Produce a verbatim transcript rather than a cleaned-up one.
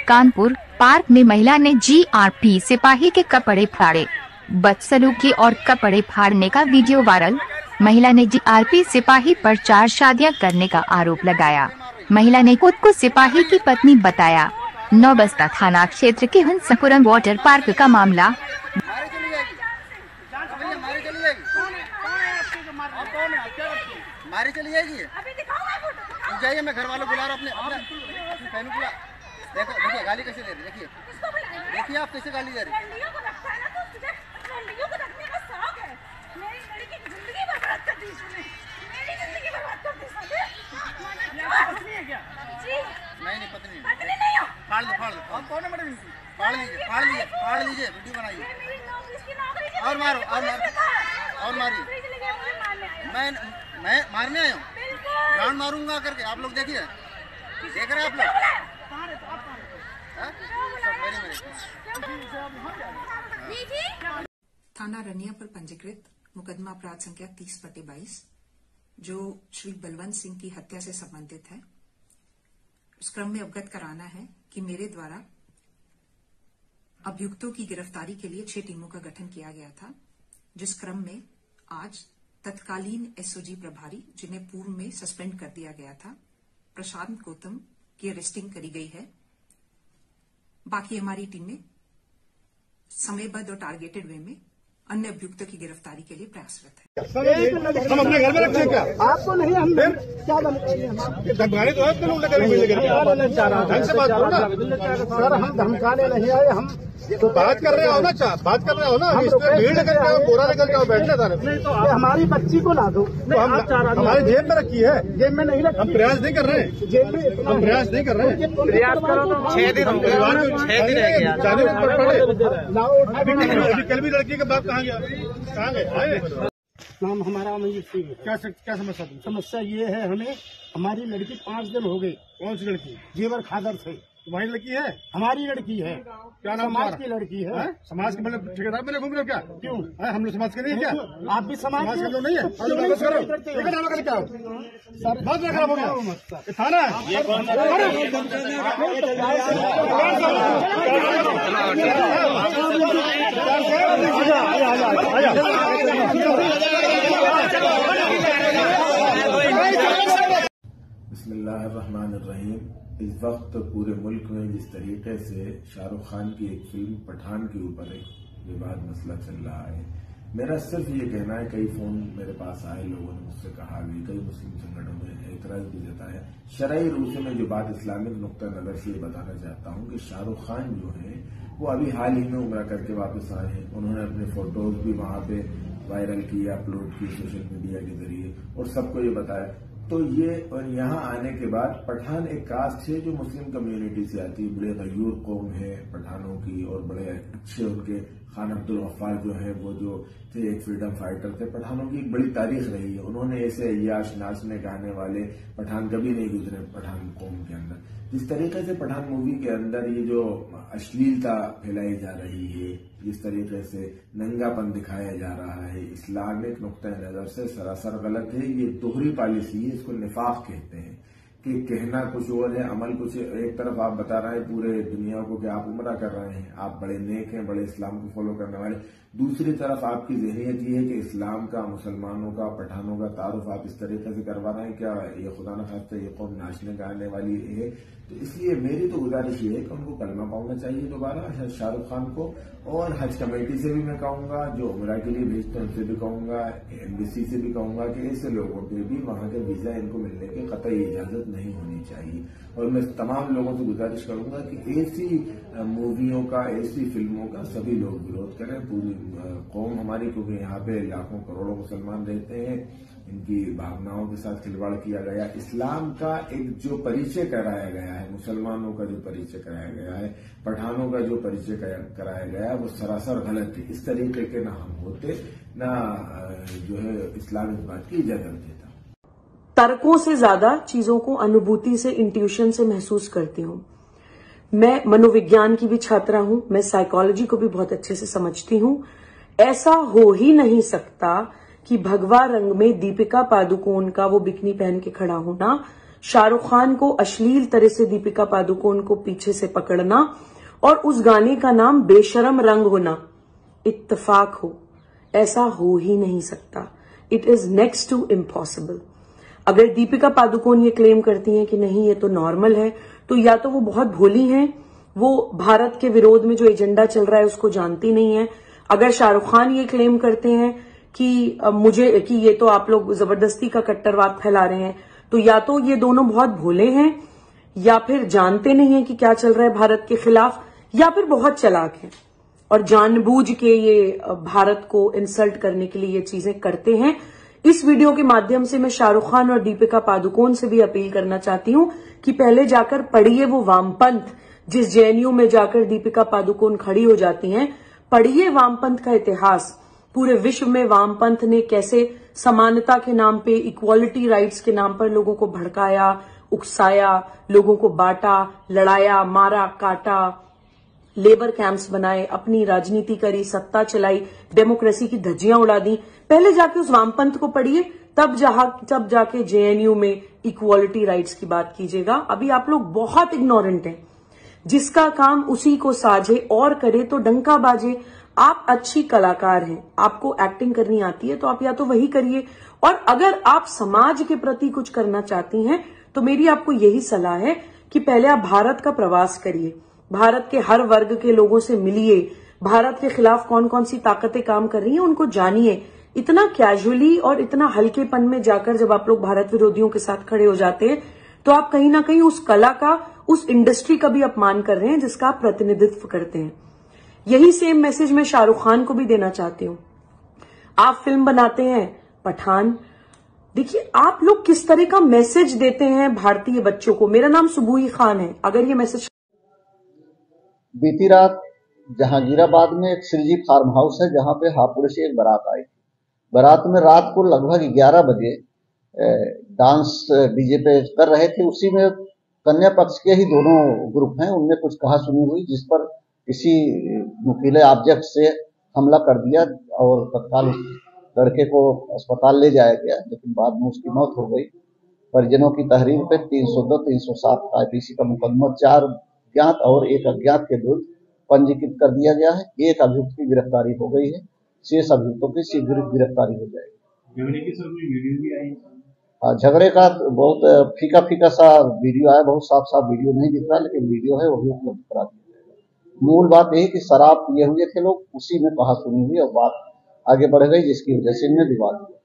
Kanpur park में महिला ने जीआरपी सिपाही के कपड़े फाड़े। बदसलूकी और कपड़े फाड़ने का वीडियो वायरल। महिला ने जीआरपी सिपाही पर चार शादियां करने का आरोप लगाया। महिला ने खुद को सिपाही की पत्नी बताया। नौबस्ता थाना क्षेत्र के हंसपुरम वाटर पार्क का मामला। मारी चली जाएगी। जाइए, मैं घर वालों बुला रहा हूँ अपने अपने बहन को। देखो देखिए गाली कैसे दे रही, देखिए देखिए आप कैसे गाली दे रही। नहीं नहीं पत्नी फाड़ दो फाड़ दो फाड़ लीजिए फाड़ लीजिए फाड़ लीजिए वीडियो बनाइए और मारो और मारो और मारिए। मैं मैं मारने आया हूँ, ग्राउंड मारूंगा करके। आप लोग देखिए, देख रहे हैं आप लोग। थाना रनिया पर पंजीकृत मुकदमा अपराध संख्या तीस बटे बाईस जो श्री बलवंत सिंह की हत्या से संबंधित है। उस क्रम में अवगत कराना है कि मेरे द्वारा अभियुक्तों की गिरफ्तारी के लिए छह टीमों का गठन किया गया था, जिस क्रम में आज तत्कालीन एसओजी प्रभारी, जिन्हें पूर्व में सस्पेंड कर दिया गया था, प्रशांत गौतम की अरेस्टिंग करी गई है। बाकी हमारी टीमें समयबद्ध और टारगेटेड वे में अन्य अभियुक्तों की गिरफ्तारी के लिए प्रयासरत है। हम अपने घर में रखते हैं क्या? आपको नहीं, हम क्या धमकाने तो है लोग ढंग से बात करो ना सर। हम धमकाने नहीं आए, हम तो बात कर रहे हो ना, चाह बात कर रहे हो ना। भीड़ लेकर के बोरा लेकर के बैठना था। नहीं तो हमारी बच्ची को ना दो। तो हम हमारी जेब में रखी है, जेब में नहीं रखी। हम प्रयास नहीं कर रहे हैं, जेब में हम प्रयास नहीं कर रहे हैं। प्रयास करो तो छह दिन हो गए, छह दिन अभी कल भी लड़की के बाप कहाँ गया, कहाँ गए? नाम हमारा अमनजीत सिंह है। क्या क्या समस्या थी? समस्या ये है, हमें हमारी लड़की पाँच दिन हो गए। कौन सी लड़की? जेवर खादर से। तुम्हारी लड़की है? हमारी लड़की है। क्या नाम? समाज की लड़की है। है? समाज के मतलब ठेकेदार में घूम रहे हो क्या? क्यों है? हम लोग समाज के नहीं है क्या? आप भी समाज के लोग नहीं है? बस करो, ठेकेदार का क्या हो? बहुत खराब हो गया थाना है। बिस्मिल्लाहिर्रहमानिर्रहीम। इस वक्त पूरे मुल्क में जिस तरीके से शाहरुख खान की एक फिल्म पठान के ऊपर एक विवाद मसला चल रहा है, मेरा सिर्फ ये कहना है, कई फोन मेरे पास आए, लोगों ने मुझसे कहा भी, कई मुस्लिम संगठनों ने एतराज भी जताया। शरई रूप से मैं जो बात इस्लामिक नुक्ता नजर से ये बताना चाहता हूँ कि शाहरुख खान जो है वो अभी हाल ही में उम्रा करके वापस आए हैं। उन्होंने अपने फोटोज भी वहां पे वायरल किए, अपलोड किए सोशल मीडिया के जरिए और सबको ये बताया। तो ये और यहाँ आने के बाद पठान एक कास्ट है जो मुस्लिम कम्युनिटी से आती है, बड़े गयूर कौम है पठानों की और बड़े अच्छे उनके खान अब्दुल गफ्फार जो है वो जो थे एक फ्रीडम फाइटर थे। पठानों की एक बड़ी तारीख रही है। उन्होंने ऐसे अय्याश नाचने गाने वाले पठान कभी नहीं गुजरे पठान कौम के अंदर। जिस तरीके से पठान मूवी के अंदर ये जो अश्लीलता फैलाई जा रही है, जिस तरीके से नंगापन दिखाया जा रहा है, इस्लामिक नुक्ता नजर से सरासर गलत है। ये दोहरी पॉलिसी है, इसको निफाक कहते हैं कि कहना कुछ और है, अमल कुछ। एक तरफ आप बता रहे हैं पूरे दुनिया को कि आप उम्रा कर रहे हैं, आप बड़े नेक हैं, बड़े इस्लाम को फॉलो करने वाले। दूसरी तरफ आपकी ज़हनियत ये है कि इस्लाम का, मुसलमानों का, पठानों का तारुफ आप इस तरीके से करवा रहे हैं। क्या ये खुदा न खास्ता ये कौम नाचने गाने वाली है? तो इसलिए मेरी तो गुजारिश ये है कि उनको कलमा पाना चाहिए दोबारा शाहरुख खान को। और हज कमेटी से भी मैं कहूंगा, जो उम्रा के लिए भेजते हैं उनसे भी कहूंगा, एम्बेसी से भी कहूंगा कि ऐसे लोगों के भी वहां के वीजा इनको मिलने की कतई इजाजत नहीं होनी चाहिए। और मैं तमाम लोगों से गुजारिश करूंगा कि ऐसी मूवियों का, ऐसी फिल्मों का सभी लोग विरोध करें, पूरी कौम हमारी, क्योंकि यहाँ पे लाखों करोड़ों मुसलमान रहते हैं, इनकी भावनाओं के साथ खिलवाड़ किया गया। इस्लाम का एक जो परिचय कराया गया है, मुसलमानों का जो परिचय कराया गया है, पठानों का जो परिचय कराया गया है, वो सरासर गलत है। इस तरीके के ना हम होते, ना जो है इस्लाम इस बात की इजाजत देता। तर्कों से ज्यादा चीजों को अनुभूति से, इंट्यूशन से महसूस करती हूं। मैं मनोविज्ञान की भी छात्रा हूं, मैं साइकोलॉजी को भी बहुत अच्छे से समझती हूं। ऐसा हो ही नहीं सकता कि भगवा रंग में दीपिका पादुकोण का वो बिकनी पहन के खड़ा होना शाहरुख खान को अश्लील तरह से दीपिका पादुकोण को पीछे से पकड़ना और उस गाने का नाम बेशरम रंग होना इत्तेफाक हो, ऐसा हो ही नहीं सकता। It is next to impossible. अगर दीपिका पादुकोण ये क्लेम करती हैं कि नहीं ये तो नॉर्मल है, तो या तो वो बहुत भोली हैं, वो भारत के विरोध में जो एजेंडा चल रहा है उसको जानती नहीं है। अगर शाहरुख खान ये क्लेम करते हैं कि मुझे कि ये तो आप लोग जबरदस्ती का कट्टरवाद फैला रहे हैं, तो या तो ये दोनों बहुत भोले हैं या फिर जानते नहीं है कि क्या चल रहा है भारत के खिलाफ, या फिर बहुत चालाक हैं और जानबूझ के ये भारत को इंसल्ट करने के लिए ये चीजें करते हैं। इस वीडियो के माध्यम से मैं शाहरुख खान और दीपिका पादुकोण से भी अपील करना चाहती हूं कि पहले जाकर पढ़िए वो वामपंथ, जिस जेएनयू में जाकर दीपिका पादुकोण खड़ी हो जाती हैं, पढ़िए वामपंथ का इतिहास। पूरे विश्व में वामपंथ ने कैसे समानता के नाम पे, इक्वालिटी राइट्स के नाम पर लोगों को भड़काया, उकसाया, लोगों को बांटा, लड़ाया, मारा, काटा, लेबर कैंप्स बनाए, अपनी राजनीति करी, सत्ता चलाई, डेमोक्रेसी की धज्जियां उड़ा दी। पहले जाके उस वामपंथ को पढ़िए, तब जहां तब जाके जेएनयू में इक्वालिटी राइट्स की बात कीजिएगा। अभी आप लोग बहुत इग्नोरेंट हैं। जिसका काम उसी को साझे और करे तो डंका बाजे। आप अच्छी कलाकार हैं, आपको एक्टिंग करनी आती है, तो आप या तो वही करिए, और अगर आप समाज के प्रति कुछ करना चाहती हैं तो मेरी आपको यही सलाह है कि पहले आप भारत का प्रवास करिए, भारत के हर वर्ग के लोगों से मिलिए, भारत के खिलाफ कौन कौन सी ताकतें काम कर रही हैं उनको जानिए। इतना कैजुअली और इतना हल्केपन में जाकर जब आप लोग भारत विरोधियों के साथ खड़े हो जाते हैं तो आप कहीं ना कहीं उस कला का, उस इंडस्ट्री का भी अपमान कर रहे हैं जिसका आप प्रतिनिधित्व करते हैं। यही सेम मैसेज मैं शाहरुख खान को भी देना चाहती हूं। आप फिल्म बनाते हैं पठान, देखिए आप लोग किस तरह का मैसेज देते हैं भारतीय बच्चों को। मेरा नाम सुबुही खान है। अगर ये मैसेज बीती रात जहांगीराबाद में एक श्रीजी फार्म हाउस है जहां पे हापुड़ से एक बारात आई। बारात में रात को लगभग ग्यारह बजे डांस डीजे पे कर रहे थे। उसी में कन्या पक्ष के ही दोनों ग्रुप हैं, उनमें कुछ कहा सुनी हुई, जिस पर किसी नुकीले ऑब्जेक्ट से हमला कर दिया और तत्काल लड़के को अस्पताल ले जाया गया, लेकिन बाद में उसकी मौत हो गई। परिजनों की तहरीर पे तीन सौ दो तीन सौ सात आईपीसी का मुकदमा चार ज्ञात और एक अज्ञात के विरुद्ध पंजीकृत कर दिया गया है। एक अभियुक्त की गिरफ्तारी हो गई है, शेष अभियुक्तों की शीघ्र गिरफ्तारी हो जाएगी। झगड़े का बहुत फीका फीका सा वीडियो आया, बहुत साफ साफ वीडियो नहीं दिख रहा, लेकिन वीडियो है वो भी उपलब्ध करा दिया जाएगा। मूल बात यही कि शराब पिए हुए थे लोग, उसी में कहा सुनी हुई और बात आगे बढ़ गई, जिसकी वजह से इनमें विवाद हुआ।